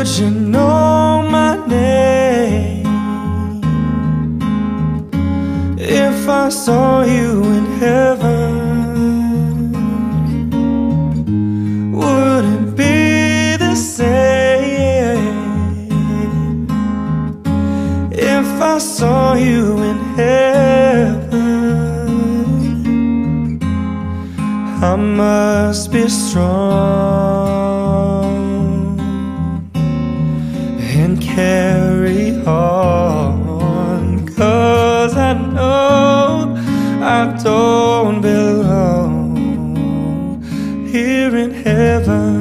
you know my name if I saw you in heaven? Would it be the same if I saw you in heaven? I must be strong and carry on, 'cause I know I don't belong here in heaven.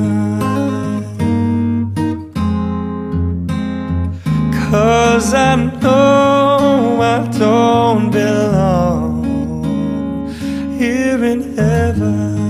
'Cause I know I don't belong here in heaven.